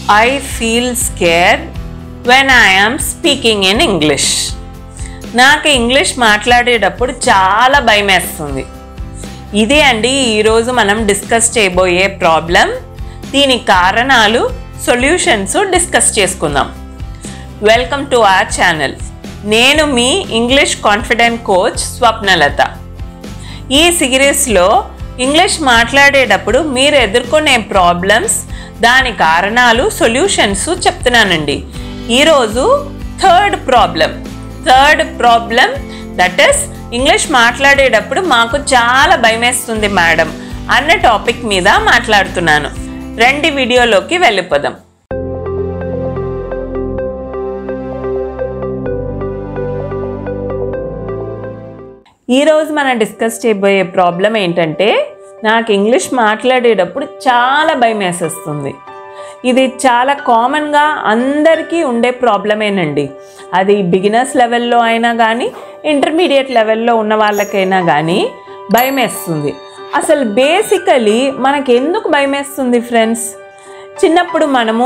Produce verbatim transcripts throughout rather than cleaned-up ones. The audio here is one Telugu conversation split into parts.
I feel scared when I am speaking in English. నాకు ఇంగ్లీష్ మాట్లాడేటప్పుడు చాలా భయమేస్తుంది. ఇదే అండి ఈరోజు మనం డిస్కస్ చేయబోయే ప్రాబ్లం. దీని కారణాలు, సొల్యూషన్స్ డిస్కస్ చేసుకుందాం. Welcome to our channel. నేను మీ ఇంగ్లీష్ కాన్ఫిడెంట్ కోచ్ స్వప్నలత. ఈ సిరీస్లో ఇంగ్లీష్ మాట్లాడేటప్పుడు మీరు ఎదుర్కొనే ప్రాబ్లమ్స్, దాని కారణాలు, సొల్యూషన్స్ చెప్తున్నానండి. ఈరోజు third problem third problem that is English మాట్లాడేటప్పుడు మాకు చాలా భయమేస్తుంది మేడం అన్న టాపిక్ మీద మాట్లాడుతున్నాను. రెండు వీడియోలోకి వెళ్ళిపోదాం. ఈరోజు మనం డిస్కస్ చేయబోయే ప్రాబ్లం ఏంటంటే, నాకు ఇంగ్లీష్ మాట్లాడేటప్పుడు చాలా భయం వేసేస్తుంది. ఇది చాలా కామన్గా అందరికీ ఉండే ప్రాబ్లమేనండి. అది బిగినర్స్ లెవెల్లో అయినా కానీ, ఇంటర్మీడియట్ లెవెల్లో ఉన్న వాళ్ళకైనా కానీ భయం వేస్తుంది. అసలు బేసికలీ మనకు ఎందుకు భయం వేస్తుంది ఫ్రెండ్స్? చిన్నప్పుడు మనము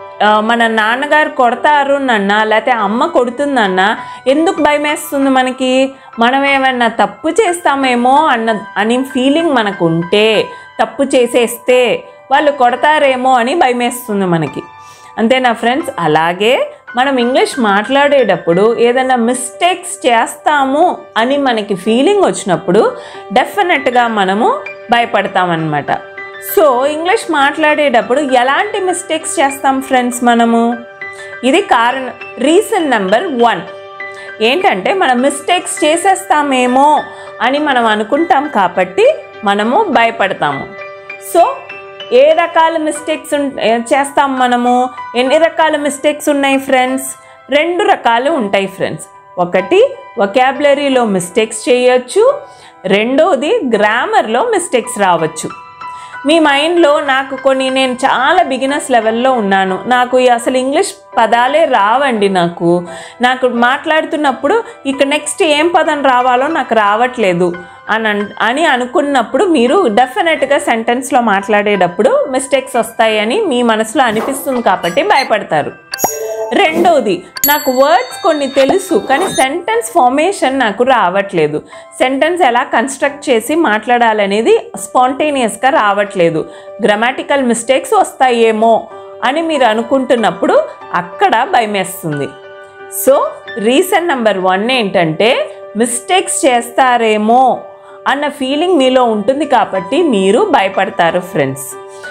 మన నాన్నగారు కొడతారు నన్న, లేకపోతే అమ్మ కొడుతుందన్న ఎందుకు భయం వేస్తుంది మనకి? మనం ఏమన్నా తప్పు చేస్తామేమో అన్న అని ఫీలింగ్ మనకు ఉంటే, తప్పు చేసేస్తే వాళ్ళు కొడతారేమో అని భయం వేస్తుంది మనకి. అంతేనా ఫ్రెండ్స్? అలాగే మనం ఇంగ్లీష్ మాట్లాడేటప్పుడు ఏదైనా మిస్టేక్స్ చేస్తాము అని మనకి ఫీలింగ్ వచ్చినప్పుడు డెఫినెట్గా మనము భయపడతామన్నమాట. సో ఇంగ్లీష్ మాట్లాడేటప్పుడు ఎలాంటి మిస్టేక్స్ చేస్తాం ఫ్రెండ్స్ మనము? ఇది కారణం, రీజన్ నెంబర్ వన్ ఏంటంటే, మనం మిస్టేక్స్ చేసేస్తామేమో అని మనం అనుకుంటాం కాబట్టి మనము భయపడతాము. సో ఏ రకాల మిస్టేక్స్ చేస్తాం మనము? ఎన్ని రకాల మిస్టేక్స్ ఉన్నాయి ఫ్రెండ్స్? రెండు రకాలు ఉంటాయి ఫ్రెండ్స్. ఒకటి వొకాబులరీలో మిస్టేక్స్ చేయొచ్చు, రెండోది గ్రామర్లో మిస్టేక్స్ రావచ్చు. మీ మైండ్లో నాకు కొన్ని, నేను చాలా బిగినర్స్ లెవెల్లో ఉన్నాను, నాకు అసలు ఇంగ్లీష్ పదాలే రావండి, నాకు నాకు మాట్లాడుతున్నప్పుడు ఇక నెక్స్ట్ ఏం పదం రావాలో నాకు రావట్లేదు అని అని అనుకున్నప్పుడు మీరు డెఫినెట్గా సెంటెన్స్లో మాట్లాడేటప్పుడు మిస్టేక్స్ వస్తాయని మీ మనసులో అనిపిస్తుంది కాబట్టి భయపడతారు. రెండోది, నాకు వర్డ్స్ కొన్ని తెలుసు కానీ సెంటెన్స్ ఫార్మేషన్ నాకు రావట్లేదు, సెంటెన్స్ ఎలా కన్స్ట్రక్ట్ చేసి మాట్లాడాలనేది స్పాంటేనియస్గా రావట్లేదు, గ్రామాటికల్ మిస్టేక్స్ వస్తాయేమో అని మీరు అనుకుంటున్నప్పుడు అక్కడ భయమేస్తుంది. సో రీజన్ నెంబర్ వన్ ఏంటంటే, మిస్టేక్స్ చేస్తారేమో అన్న ఫీలింగ్ మీలో ఉంటుంది కాబట్టి మీరు భయపడతారు ఫ్రెండ్స్.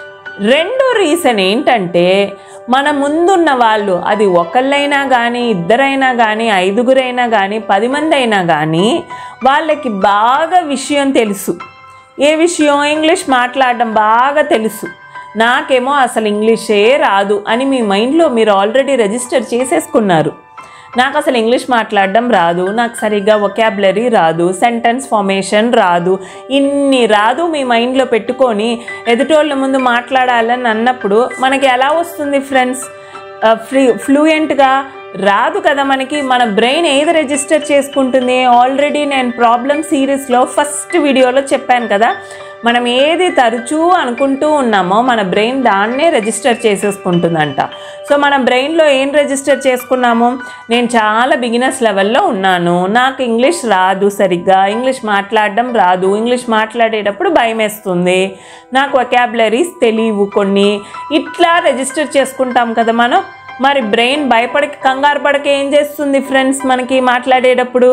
రెండో రీజన్ ఏంటంటే, మన ముందున్న వాళ్ళు, అది ఒకళ్ళైనా కానీ, ఇద్దరైనా కానీ, ఐదుగురైనా కానీ, పది మంది అయినా కానీ, వాళ్ళకి బాగా విషయం తెలుసు. ఏ విషయం? ఇంగ్లీష్ మాట్లాడడం బాగా తెలుసు. నాకేమో అసలు ఇంగ్లీషే రాదు అని మీ మైండ్లో మీరు ఆల్రెడీ రిజిస్టర్ చేసేసుకున్నారు. నాకు అసలు ఇంగ్లీష్ మాట్లాడడం రాదు, నాకు సరిగ్గా వొకాబులరీ రాదు, సెంటెన్స్ ఫార్మేషన్ రాదు, ఇన్ని రాదు మీ మైండ్లో పెట్టుకొని ఎదుటోళ్ళ ముందు మాట్లాడాలని అన్నప్పుడు మనకి ఎలా వస్తుంది ఫ్రెండ్స్? ఫ్లూ ఫ్లూయెంట్గా రాదు కదా మనకి. మన బ్రెయిన్ ఏది రిజిస్టర్ చేసుకుంటుంది? ఆల్రెడీ నేను ప్రాబ్లం సిరీస్లో ఫస్ట్ వీడియోలో చెప్పాను కదా, మనం ఏది తరచూ అనుకుంటూ ఉన్నామో మన బ్రెయిన్ దాన్నే రిజిస్టర్ చేసేసుకుంటుందంట. సో మన బ్రెయిన్లో ఏం రిజిస్టర్ చేసుకున్నాము? నేను చాలా బిగినర్స్ లెవెల్లో ఉన్నాను, నాకు ఇంగ్లీష్ రాదు సరిగ్గా, ఇంగ్లీష్ మాట్లాడడం రాదు, ఇంగ్లీష్ మాట్లాడేటప్పుడు భయం వేస్తుంది, నాకు వొకాబులరీస్ తెలియవు కొన్ని, ఇట్లా రిజిస్టర్ చేసుకుంటాం కదా మనం. మరి బ్రెయిన్ భయపడక, కంగారు పడక ఏం చేస్తుంది ఫ్రెండ్స్ మనకి మాట్లాడేటప్పుడు?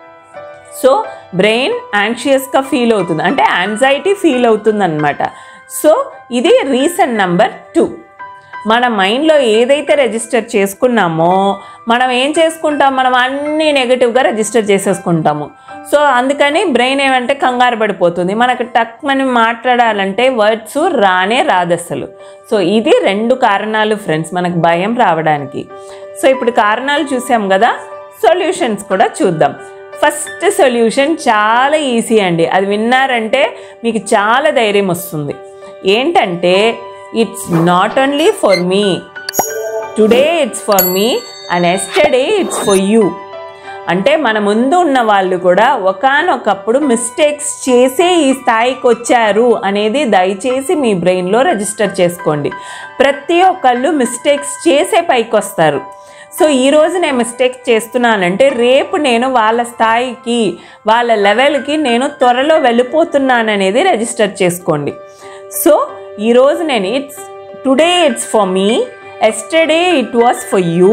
సో బ్రెయిన్ యాంగ్షియస్గా ఫీల్ అవుతుంది, అంటే యాంగ్జైటీ ఫీల్ అవుతుంది అనమాట. సో ఇది రీజన్ నెంబర్ టూ. మన మైండ్లో ఏదైతే రిజిస్టర్ చేసుకున్నామో మనం ఏం చేసుకుంటాం? మనం అన్నీ నెగిటివ్గా రిజిస్టర్ చేసేసుకుంటాము. సో అందుకని బ్రెయిన్ ఏమంటే కంగారు పడిపోతుంది, మనకు టక్ మనం మాట్లాడాలంటే వర్డ్స్ రానే రాదు అసలు. సో ఇది రెండు కారణాలు ఫ్రెండ్స్ మనకు భయం రావడానికి. సో ఇప్పుడు కారణాలు చూసాం కదా, సొల్యూషన్స్ కూడా చూద్దాం. ఫస్ట్ సొల్యూషన్ చాలా ఈజీ అండి, అది విన్నారంటే మీకు చాలా ధైర్యం వస్తుంది. ఏంటంటే, it's not only for me, today it's for me and yesterday it's for you. అంటే మన ముందు ఉన్న వాళ్ళు కూడా ఒకానొకప్పుడు మిస్టేక్స్ చేసే ఈ స్థాయికి వచ్చారు అనేది దయచేసి మీ బ్రెయిన్లో రిజిస్టర్ చేసుకోండి. ప్రతి ఒక్కళ్ళు మిస్టేక్స్ చేసే పైకి వస్తారు. సో ఈరోజు నేను మిస్టేక్స్ చేస్తున్నానంటే రేపు నేను వాళ్ళ స్థాయికి వాళ్ళ లెవెల్కి నేను త్వరలో వెళ్ళిపోతున్నాననేది రిజిస్టర్ చేసుకోండి. సో ఈరోజు నేను it's today it's for me, yesterday it was for you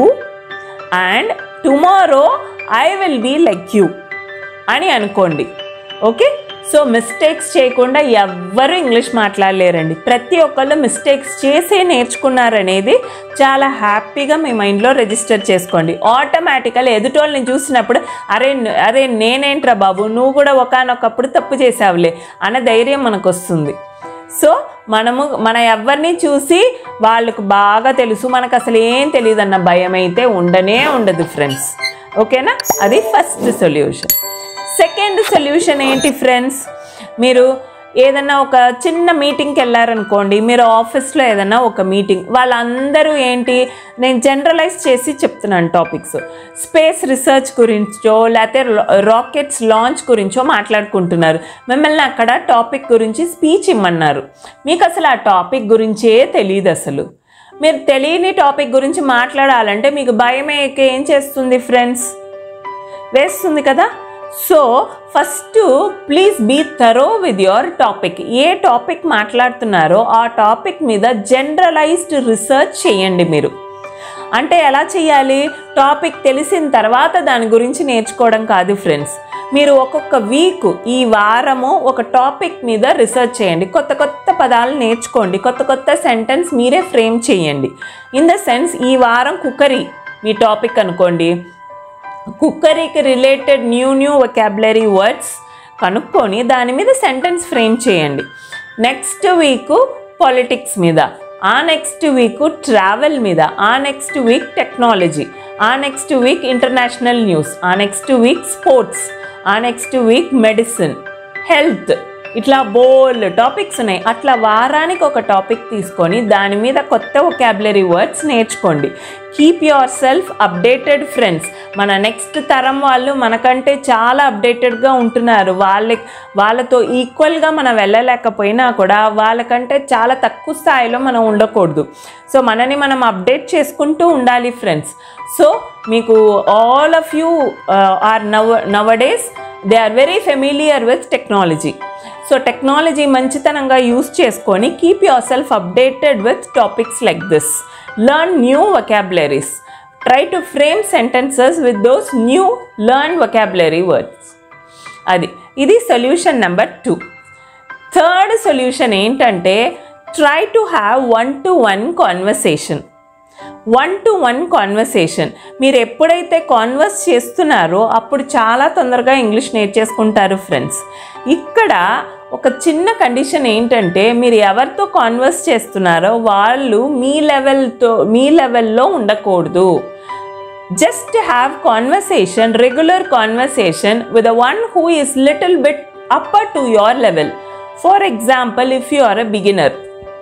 and tomorrow I will be like you అని అనుకోండి. ఓకే, సో మిస్టేక్స్ చేయకుండా ఎవ్వరూ ఇంగ్లీష్ మాట్లాడలేరండి. ప్రతి ఒక్కళ్ళు మిస్టేక్స్ చేసే నేర్చుకున్నారనేది చాలా హ్యాపీగా మీ మైండ్లో రిజిస్టర్ చేసుకోండి. ఆటోమేటికల్ ఎదుటోళ్ళని చూసినప్పుడు అరే అరే నేనేంట్రా బాబు, నువ్వు కూడా ఒకానొకప్పుడు తప్పు చేసావులే అనే ధైర్యం మనకు వస్తుంది. సో మనము మన ఎవరిని చూసి వాళ్ళకు బాగా తెలుసు, మనకు అసలు ఏం తెలియదు అన్న భయం అయితే ఉండనే ఉండదు ఫ్రెండ్స్. ఓకేనా, అది ఫస్ట్ సొల్యూషన్. సెకండ్ సొల్యూషన్ ఏంటి ఫ్రెండ్స్, మీరు ఏదన్నా ఒక చిన్న మీటింగ్కి వెళ్ళారనుకోండి, మీరు ఆఫీస్లో ఏదన్నా ఒక మీటింగ్, వాళ్ళందరూ ఏంటి, నేను జనరలైజ్ చేసి చెప్తున్నాను టాపిక్స్, స్పేస్ రీసెర్చ్ గురించో లేకపోతే రాకెట్స్ లాంచ్ గురించో మాట్లాడుకుంటున్నారు. మిమ్మల్ని అక్కడ టాపిక్ గురించి స్పీచ్ ఇమ్మన్నారు. మీకు అసలు ఆ టాపిక్ గురించే తెలియదు. అసలు మీరు తెలియని టాపిక్ గురించి మాట్లాడాలంటే మీకు భయం ఏం చేస్తుంది ఫ్రెండ్స్, వేస్తుంది కదా. So first please be thorough with your topic. ఏ టాపిక్ మాట్లాడుతున్నారో ఆ టాపిక్ మీద జనరలైజ్డ్ రీసెర్చ్ చేయండి మీరు. అంటే ఎలా చేయాలి, టాపిక్ తెలిసిన తర్వాత దాని గురించి నేర్చుకోవడం కాదు ఫ్రెండ్స్. మీరు ఒక్కొక్క వీక్, ఈ వారము ఒక టాపిక్ మీద రీసెర్చ్ చేయండి. కొత్త కొత్త పదాలు నేర్చుకోండి. కొత్త కొత్త సెంటెన్స్ మీరే ఫ్రేమ్ చేయండి. ఇన్ ద సెన్స్ ఈ వారం కుక్కరీ మీ టాపిక్ అనుకోండి, కుక్కరీకి related new new vocabulary words కనుక్కొని దాని మీద సెంటెన్స్ ఫ్రేమ్ చేయండి. నెక్స్ట్ వీక్ పాలిటిక్స్ మీద, ఆ నెక్స్ట్ వీక్ ట్రావెల్ మీద, ఆ నెక్స్ట్ వీక్ టెక్నాలజీ, ఆ నెక్స్ట్ వీక్ ఇంటర్నేషనల్ న్యూస్, ఆ నెక్స్ట్ వీక్ స్పోర్ట్స్, ఆ నెక్స్ట్ వీక్ మెడిసిన్, హెల్త్, ఇట్లా బోల్డ్ టాపిక్స్ ఉన్నాయి. అట్లా వారానికి ఒక టాపిక్ తీసుకొని దాని మీద కొత్త వొకాబులరీ వర్డ్స్ నేర్చుకోండి. Keep your self updated friends. మన నెక్స్ట్ తరం వాళ్ళు మనకంటే చాలా అప్డేటెడ్గా ఉంటున్నారు. వాళ్ళ వాళ్ళతో ఈక్వల్గా మనం వెళ్ళలేకపోయినా కూడా వాళ్ళకంటే చాలా తక్కువ స్థాయిలో మనం ఉండకూడదు. సో మనని మనం అప్డేట్ చేసుకుంటూ ఉండాలి ఫ్రెండ్స్. సో మీకు all of you are now nowadays they are very familiar with technology. So technology మంచితనంగా యూస్ చేసుకొని keep your self updated with topics like this. Learn new vocabularies. Try to frame sentences with those new learn vocabulary words. అది ఇది solution number two. Third solution ఏంటంటే try to have one to one conversation. One to one conversation. మీరు ఎప్పుడైతే కాన్వర్స్ చేస్తున్నారో అప్పుడు చాలా తొందరగా ఇంగ్లీష్ నేర్చేసుకుంటారు ఫ్రెండ్స్. ఇక్కడ ఒక చిన్న కండిషన్ ఏంటంటే మీరు ఎవరితో కాన్వర్స్ చేస్తున్నారో వాళ్ళు మీ లెవెల్తో మీ లెవెల్లో ఉండకూడదు. Just have conversation, regular conversation with the one who is little bit upper to your level. For example, if you are a beginner,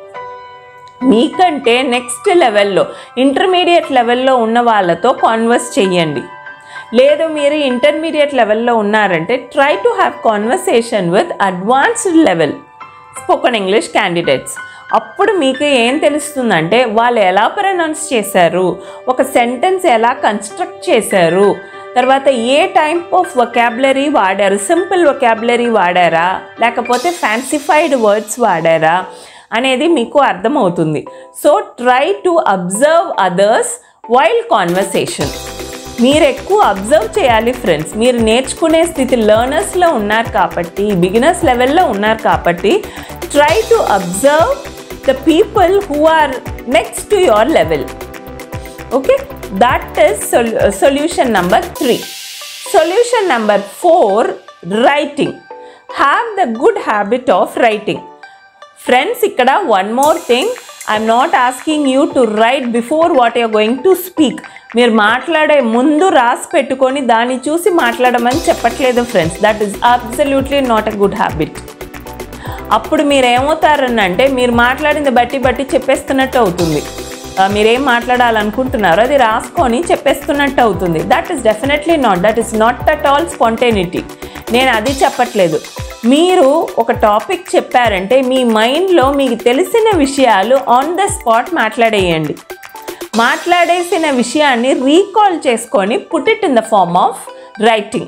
మీకంటే నెక్స్ట్ లెవెల్లో ఇంటర్మీడియట్ లెవెల్లో ఉన్న వాళ్ళతో కాన్వర్స్ చేయండి. లేదు మీరు ఇంటర్మీడియట్ లెవెల్లో ఉన్నారంటే try to have conversation with advanced level spoken English candidates. అప్పుడు మీకు ఏం తెలుస్తుందంటే వాళ్ళు ఎలా ప్రొనౌన్స్ చేశారు, ఒక సెంటెన్స్ ఎలా కన్స్ట్రక్ట్ చేశారు, తర్వాత ఏ టైప్ ఆఫ్ వొకాబులరీ వాడారు, సింపుల్ వొకాబులరీ వాడారా లేకపోతే ఫ్యాన్సిఫైడ్ వర్డ్స్ వాడారా అనేది మీకు అర్థమవుతుంది. So try to observe others while conversation. మీరు ఎక్కువ అబ్జర్వ్ చేయాలి ఫ్రెండ్స్. మీరు నేర్చుకునే స్థితి లెర్నర్స్లో ఉన్నారు కాబట్టి, బిగినర్స్ లెవెల్లో ఉన్నారు కాబట్టి try to observe the people who are next to your level. Okay, that is solution number three. Solution number four, writing. Have the good habit of writing. Friends, ఇక్కడ one more thing, I'm not asking you to write before what you're going to speak. మీరు మాట్లాడే ముందు రాసి పెట్టుకొని దాన్ని చూసి మాట్లాడమని చెప్పట్లేదు friends. That is absolutely not a good habit. అప్పుడు మీరు ఏమవుతారని అంటే మీరు మాట్లాడింది బట్టి బట్టి చెప్పేస్తున్నట్టు అవుతుంది. మీరేం మాట్లాడాలనుకుంటున్నారో అది రాసుకొని చెప్పేస్తున్నట్టు అవుతుంది. That is definitely not, that is not at all spontaneity. నేను అది చెప్పట్లేదు. మీరు ఒక టాపిక్ చెప్పారంటే మీ మైండ్లో మీకు తెలిసిన విషయాలు ఆన్ ద స్పాట్ మాట్లాడేయండి. మాట్లాడేసిన విషయాన్ని రీకాల్ చేసుకొని put it in the form of writing.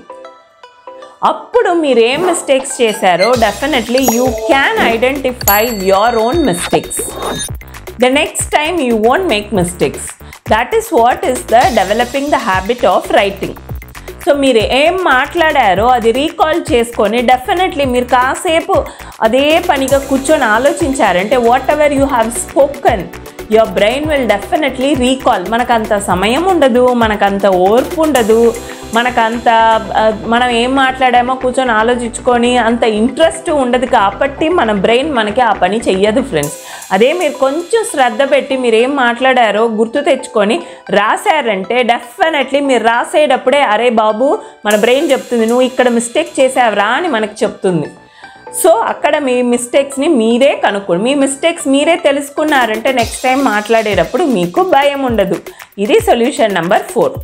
అప్పుడు మీరు ఏం మిస్టేక్స్ చేశారో definitely you can identify your own mistakes. The next time you won't make mistakes. That is what is the developing the habit of writing. So మీరు ఏం మాట్లాడారో అది రీకాల్ చేసుకొని డెఫినెట్లీ మీరు కాసేపు అదే పనిగా కూర్చొని ఆలోచించారంటే whatever you have spoken your brain will definitely recall. మనకంత సమయం ఉండదు, మనకంత ఓర్పు ఉండదు, మనకంత మనం ఏం మాట్లాడామో కూర్చొని ఆలోచించుకొని అంత ఇంట్రెస్ట్ ఉండదు. కాబట్టి మన బ్రెయిన్ మనకి ఆ పని చెయ్యదు ఫ్రెండ్స్. అదే మీరు కొంచెం శ్రద్ధ పెట్టి మీరు ఏం మాట్లాడారో గుర్తు తెచ్చుకొని రాశారంటే డెఫినెట్లీ మీరు రాసేటప్పుడే అరే బాబు మన బ్రెయిన్ చెప్తుంది నువ్వు ఇక్కడ మిస్టేక్ చేసావురా అని మనకు చెప్తుంది. సో అక్కడ మీ మిస్టేక్స్ని మీరే కనుక్కోండి. మీ మిస్టేక్స్ మీరే తెలుసుకున్నారంటే నెక్స్ట్ టైం మాట్లాడేటప్పుడు మీకు భయం ఉండదు. ఇది సొల్యూషన్ నెంబర్ ఫోర్.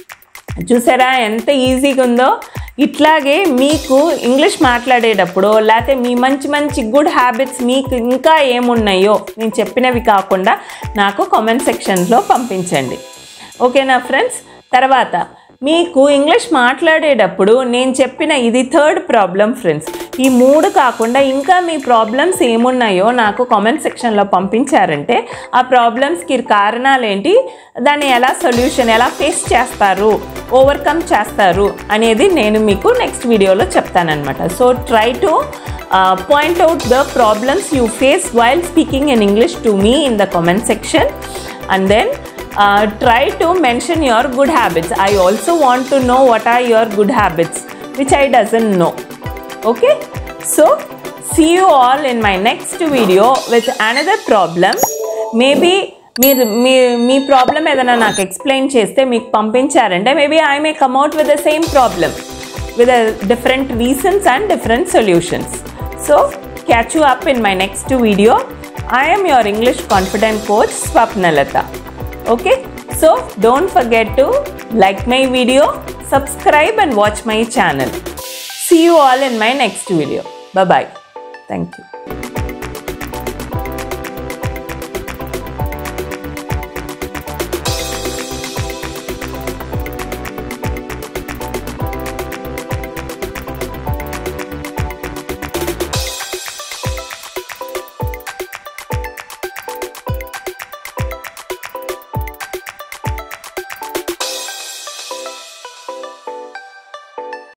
చూసారా ఎంత ఈజీగా ఉందో. ఇట్లాగే మీకు ఇంగ్లీష్ మాట్లాడేటప్పుడు లేకపోతే మీ మంచి మంచి గుడ్ హ్యాబిట్స్ మీకు ఇంకా ఏమున్నాయో నేను చెప్పినవి కాకుండా నాకు కామెంట్ సెక్షన్లో పంపించండి. ఓకేనా ఫ్రెండ్స్? తర్వాత మీకు ఇంగ్లీష్ మాట్లాడేటప్పుడు నేను చెప్పిన ఇది థర్డ్ ప్రాబ్లం ఫ్రెండ్స్. ఈ మూడు కాకుండా ఇంకా మీ ప్రాబ్లమ్స్ ఏమున్నాయో నాకు కామెంట్ సెక్షన్లో పంపించారంటే ఆ ప్రాబ్లమ్స్కి కారణాలు ఏంటి, దాన్ని ఎలా సొల్యూషన్ ఎలా ఫేస్ చేస్తారు, ఓవర్కమ్ చేస్తారు అనేది నేను మీకు నెక్స్ట్ వీడియోలో చెప్తానన్నమాట. So try to point out the problems you face while speaking in English to me in the comment section and then Uh, try to mention your good habits. I also want to know what are your good habits which I doesn't know. Okay, so see you all in my next video with another problem. Maybe మీరు మీ మీ ప్రాబ్లం ఏదైనా నాకు ఎక్స్ప్లెయిన్ చేస్తే మీకు పంపించారంటే maybe I may come out with the same problem with a different reasons and different solutions. So catch you up in my next video. I am your English confident coach Swapnalata. Okay, so don't forget to like my video, subscribe and watch my channel. See you all in my next video. Bye bye. Thank you.